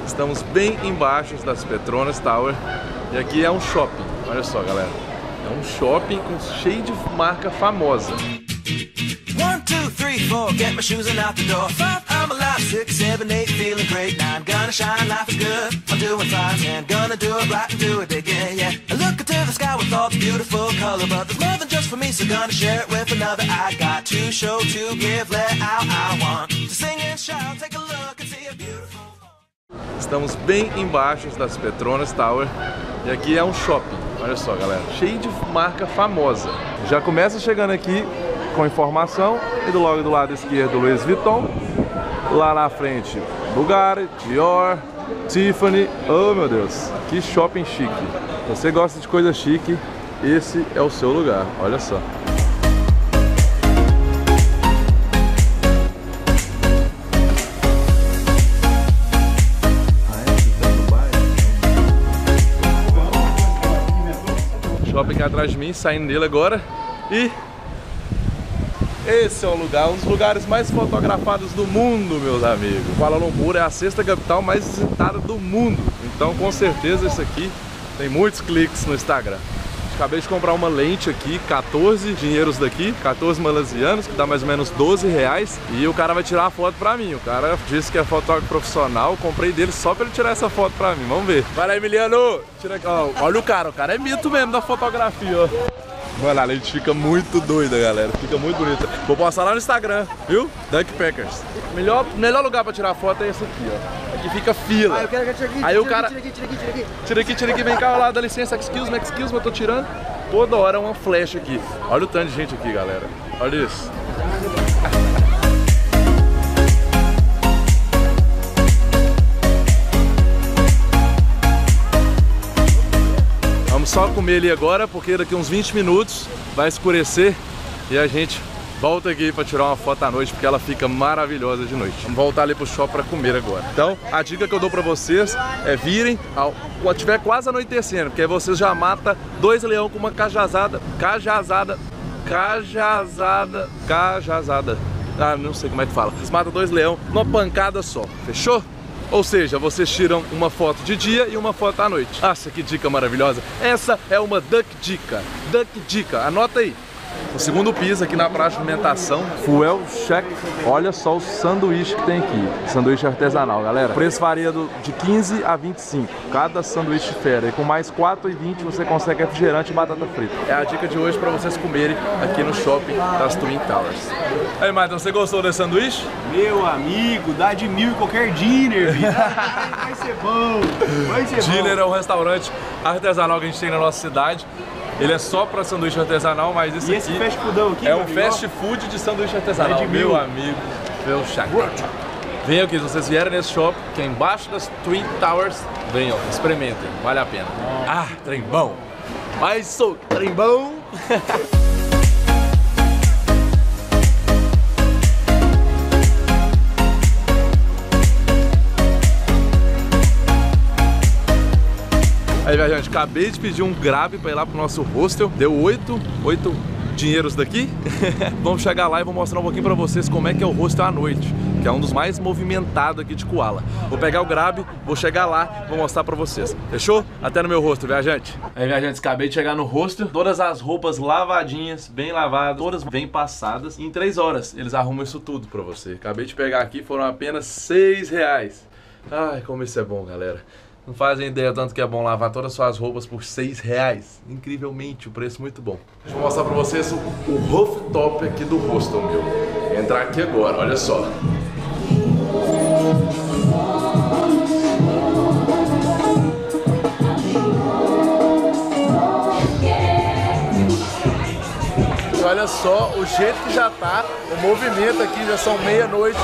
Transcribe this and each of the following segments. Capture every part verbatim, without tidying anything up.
Estamos bem embaixo das Petronas Tower e aqui é um shopping. Olha só, galera, é um shopping com, cheio de marca famosa. One, two, three, four, get my shoes and out the door. Five, I'm alive. Six, seven, eight, feeling great. Nine, gonna shine, life is good. I'm doing fine. Ten, gonna do it right and do it again, yeah. I look into the sky with all the beautiful color, but there's more than just for me, so gonna share it with another. I got to show, to give, let out. I want to sing and shout. Take a look and see a beautiful. Estamos bem embaixo das Petronas Tower e aqui é um shopping. Olha só, galera, cheio de marca famosa. Já começa chegando aqui com informação e do logo do lado esquerdo Louis Vuitton, lá na frente Bulgari, Dior, Tiffany. Oh meu Deus, que shopping chique. Se você gosta de coisa chique, esse é o seu lugar. Olha só. Shopping atrás de mim, saindo dele agora. E esse é o lugar, um dos lugares mais fotografados do mundo, meus amigos. Kuala Lumpur é a sexta capital mais visitada do mundo. Então, com certeza, esse aqui tem muitos cliques no Instagram. Acabei de comprar uma lente aqui, quatorze dinheiros daqui, quatorze malaysianos, que dá mais ou menos doze reais. E o cara vai tirar a foto pra mim. O cara disse que é fotógrafo profissional. Comprei dele só pra ele tirar essa foto pra mim. Vamos ver. Vai lá, Emiliano! Tira aqui. Ó, olha o cara, o cara é mito mesmo da fotografia, ó. Mano, a lente fica muito doida, galera. Fica muito bonita. Vou postar lá no Instagram, viu? Duckpackers. Melhor, melhor lugar pra tirar foto é esse aqui, ó. Aqui fica fila. Ah, eu quero que tire aqui. Aí tira o cara... Aqui, tira aqui, tira aqui, tira aqui. Tira aqui, tira aqui, vem cá lá, dá licença, excuse me, excuse me, eu tô tirando. Toda hora uma flash aqui. Olha o tanto de gente aqui, galera. Olha isso. Vamos só comer ali agora, porque daqui uns vinte minutos vai escurecer e a gente volta aqui pra tirar uma foto à noite, porque ela fica maravilhosa de noite. Vamos voltar ali pro shopping pra comer agora. Então, a dica que eu dou pra vocês é virem ao, quando tiver quase anoitecendo, porque aí vocês já matam dois leões com uma cajazada, cajazada, cajazada, cajazada. Ah, não sei como é que fala. Vocês matam dois leões numa pancada só, fechou? Ou seja, vocês tiram uma foto de dia e uma foto à noite. Nossa, que dica maravilhosa. Essa é uma Duck Dica. Duck Dica, anota aí. O segundo piso aqui na praça de alimentação, Fuel Shack. Olha só o sanduíche que tem aqui. Sanduíche artesanal, galera. O preço varia do, de quinze a vinte e cinco. Cada sanduíche fera. E com mais quatro e vinte você consegue refrigerante e batata frita. É a dica de hoje para vocês comerem aqui no shopping das Twin Towers. Aí, Maicon, você gostou desse sanduíche? Meu amigo, dá de mil em qualquer dinner, viu? Vai ser bom. Vai ser bom. Dinner é um restaurante artesanal que a gente tem na nossa cidade. Ele é só para sanduíche artesanal, mas esse, e esse aqui fast foodão aqui, é um amigo, fast food de sanduíche artesanal, é de meu mil. amigo. Meu chaco. Venham aqui, se vocês vierem nesse shopping, que é embaixo das Twin Towers, venham, experimentem, vale a pena. Ah, trem bom! Mas sou trem bom! Aí, viajante, acabei de pedir um Grab para ir lá pro nosso hostel. Deu oito, oito dinheiros daqui. Vamos chegar lá e vou mostrar um pouquinho para vocês como é que é o hostel à noite, que é um dos mais movimentados aqui de Kuala. Vou pegar o Grab, vou chegar lá, vou mostrar para vocês. Fechou? Até no meu hostel, viajante. Aí, viajantes, acabei de chegar no hostel. Todas as roupas lavadinhas, bem lavadas, todas bem passadas. E em três horas eles arrumam isso tudo para você. Acabei de pegar aqui, foram apenas seis reais. Ai, como isso é bom, galera. Não fazem ideia tanto que é bom lavar todas as suas roupas por seis reais. Incrivelmente, o preço muito bom. Deixa eu mostrar pra vocês o, o rooftop aqui do hostel, meu. Vou entrar aqui agora, olha só. E olha só o jeito que já tá, o movimento aqui, já são meia-noite.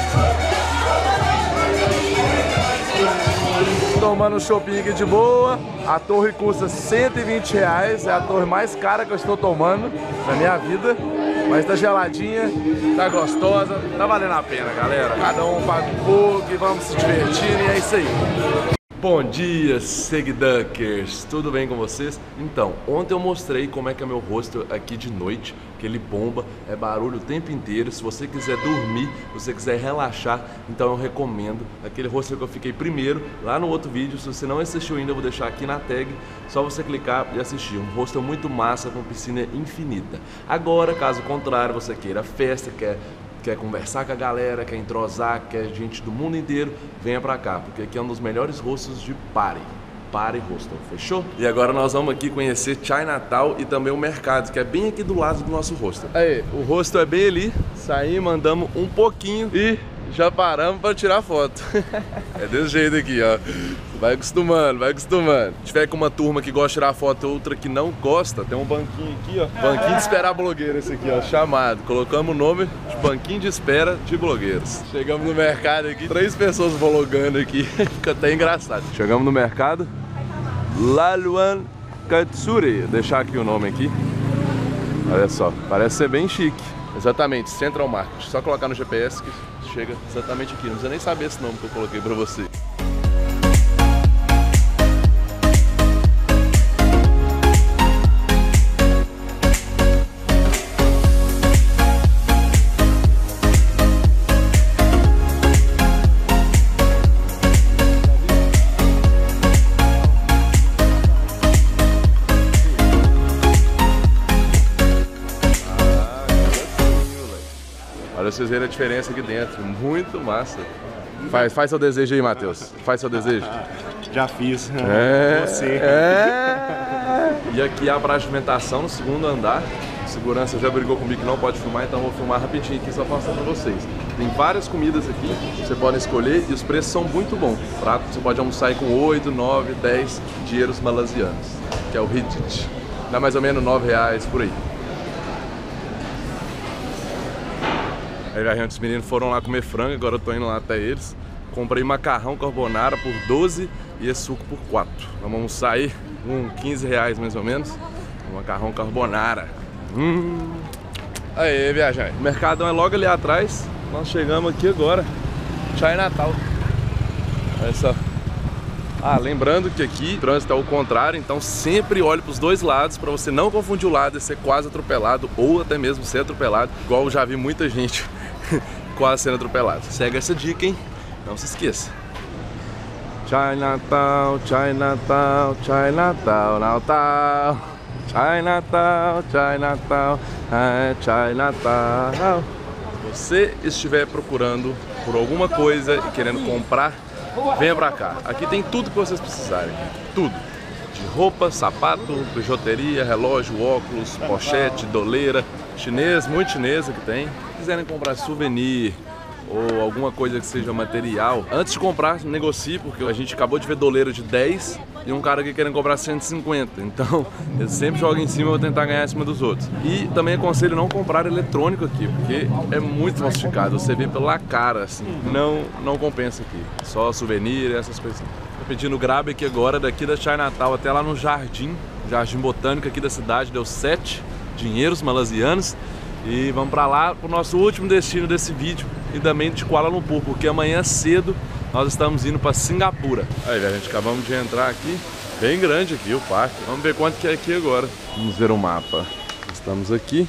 Tomando um shopping aqui de boa. A torre custa cento e vinte reais. É a torre mais cara que eu estou tomando na minha vida. Mas tá geladinha, tá gostosa, tá valendo a pena, galera. Cada um paga um pouco e vamos se divertindo e é isso aí. Bom dia, Seguiduckers! Tudo bem com vocês? Então, ontem eu mostrei como é que é meu rosto aqui de noite, que ele bomba, é barulho o tempo inteiro. Se você quiser dormir, se você quiser relaxar, então eu recomendo aquele rosto que eu fiquei primeiro, lá no outro vídeo. Se você não assistiu ainda, eu vou deixar aqui na tag, só você clicar e assistir. Um rosto muito massa, com piscina infinita. Agora, caso contrário, você queira festa, quer... quer conversar com a galera, quer entrosar, quer gente do mundo inteiro, venha pra cá, porque aqui é um dos melhores rostos de Party. Party Hostel, fechou? E agora nós vamos aqui conhecer Chinatown e também o mercado, que é bem aqui do lado do nosso hostel. Aí, o hostel é bem ali, saímos, andamos um pouquinho e já paramos pra tirar foto. É desse jeito aqui, ó. Vai acostumando, vai acostumando. Se tiver com uma turma que gosta de tirar foto e outra que não gosta, tem um banquinho aqui, ó. Banquinho de esperar blogueiro esse aqui, ó, chamado. Colocamos o nome de banquinho de espera de blogueiros. Chegamos no mercado aqui, três pessoas vlogando aqui. Fica até engraçado. Chegamos no mercado. Laluan Katsuri. Vou deixar aqui o nome aqui. Olha só, parece ser bem chique. Exatamente, Central Market. Só colocar no G P S que chega exatamente aqui. Não precisa nem saber esse nome que eu coloquei pra você. Olha, vocês verem a diferença aqui dentro, muito massa. Faz, faz seu desejo aí, Matheus. Faz seu desejo. Já fiz. É, Você. É. E aqui a praça de alimentação no segundo andar. O segurança já brigou comigo que não pode filmar, então eu vou filmar rapidinho aqui só para mostrar pra vocês. Tem várias comidas aqui, você pode escolher e os preços são muito bons. O prato você pode almoçar aí com oito, nove, dez dinheiros malasianos, que é o ringgit. Dá mais ou menos nove reais por aí. Aí a gente, os meninos foram lá comer frango, agora eu tô indo lá até eles. Comprei macarrão carbonara por doze e esse suco por quatro. Vamos almoçar aí com quinze reais mais ou menos. Um macarrão carbonara. Hum. Aí, viajante. O mercadão é logo ali atrás. Nós chegamos aqui agora. Chinatown. Olha só. Ah, lembrando que aqui o trânsito é o contrário, então sempre olhe para os dois lados para você não confundir o lado e ser quase atropelado ou até mesmo ser atropelado, igual eu já vi muita gente quase sendo atropelado. Segue essa dica, hein? Não se esqueça. Chinatown, Chinatown, Chinatown, Natal. Chinatown, Chinatown, é Chinatown. Se você estiver procurando por alguma coisa e querendo comprar, venha pra cá. Aqui tem tudo que vocês precisarem. Tudo. De roupa, sapato, bijuteria, relógio, óculos, pochete, doleira. Chinês, muito chinesa que tem. Se quiserem comprar souvenir ou alguma coisa que seja material, antes de comprar, negocie, porque a gente acabou de ver doleira de dez e um cara aqui querendo comprar cento e cinquenta. Então, eu sempre jogo em cima e vou tentar ganhar em cima dos outros. E também aconselho não comprar eletrônico aqui, porque é muito falsificado. Você vê pela cara, assim. Não, não compensa aqui. Só souvenir e essas coisas. Tô pedindo Grab aqui agora, daqui da Chinatown até lá no Jardim, Jardim Botânico aqui da cidade. Deu sete dinheiros malasianos. E vamos pra lá, pro nosso último destino desse vídeo e também de Kuala Lumpur, porque amanhã cedo nós estamos indo para Singapura. Aí, a gente acabamos de entrar aqui, bem grande aqui o parque. Vamos ver quanto que é aqui agora. Vamos ver o mapa. Estamos aqui.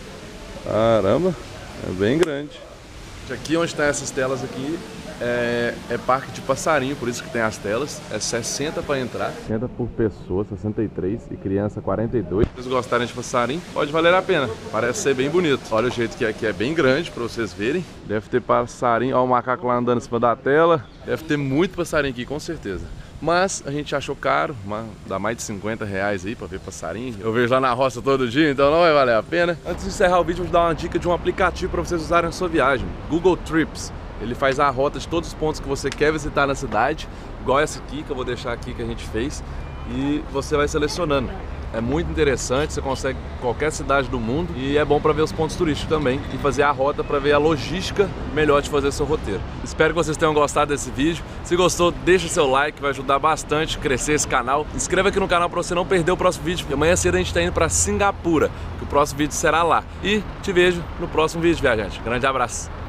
Caramba, é bem grande. Aqui onde estão essas telas aqui é, é parque de passarinho, por isso que tem as telas. É sessenta para entrar. sessenta por pessoa, sessenta e três, e criança quarenta e dois. Se vocês gostarem de passarinho, pode valer a pena. Parece ser bem bonito. Olha o jeito que aqui é bem grande para vocês verem. Deve ter passarinho. Olha o macaco lá andando em cima da tela. Deve ter muito passarinho aqui, com certeza. Mas a gente achou caro, uma, dá mais de cinquenta reais aí pra ver passarinho. Eu vejo lá na roça todo dia, então não vai valer a pena. Antes de encerrar o vídeo, eu vou dar uma dica de um aplicativo para vocês usarem na sua viagem. Google Trips. Ele faz a rota de todos os pontos que você quer visitar na cidade, igual essa aqui, que eu vou deixar aqui que a gente fez. E você vai selecionando. É muito interessante, você consegue qualquer cidade do mundo e é bom para ver os pontos turísticos também e fazer a rota para ver a logística melhor de fazer seu roteiro. Espero que vocês tenham gostado desse vídeo. Se gostou, deixa seu like, vai ajudar bastante a crescer esse canal. Inscreva aqui no canal para você não perder o próximo vídeo, porque amanhã cedo a gente está indo para Singapura, que o próximo vídeo será lá. E te vejo no próximo vídeo, viajante. Grande abraço!